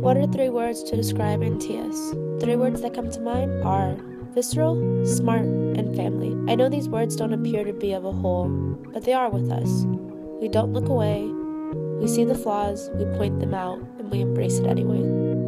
What are 3 words to describe NTS? 3 words that come to mind are visceral, smart, and family. I know these words don't appear to be of a whole, but they are with us. We don't look away, we see the flaws, we point them out, and we embrace it anyway.